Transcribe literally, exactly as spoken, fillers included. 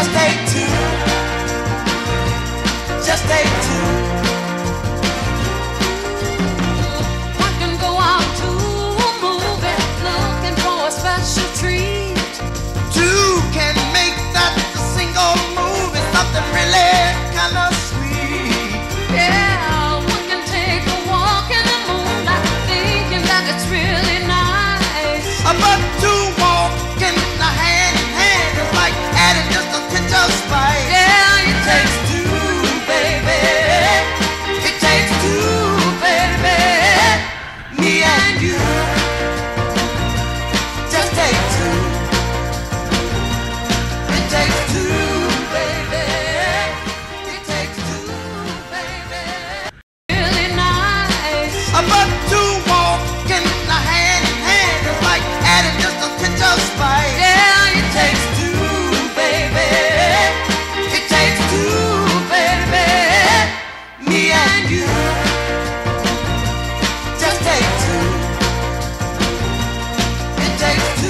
take two. Just take two. One can go out to a movie looking for a special treat. Two can make that single movie something really kind of sweet. Yeah, one can take a walk in the moonlight thinking that it's really nice. Uh, But two walking hand in hand is like adding just a pinch of spice. Yeah, It takes two, baby. It takes two, baby. Me and you. Just take two. It takes two, baby. It takes two, baby. really nice. Uh, But two walking hand in hand is like adding just a pinch of spice. Yeah, It takes two, baby. It takes two, baby. Me and you. Just take two. It takes two.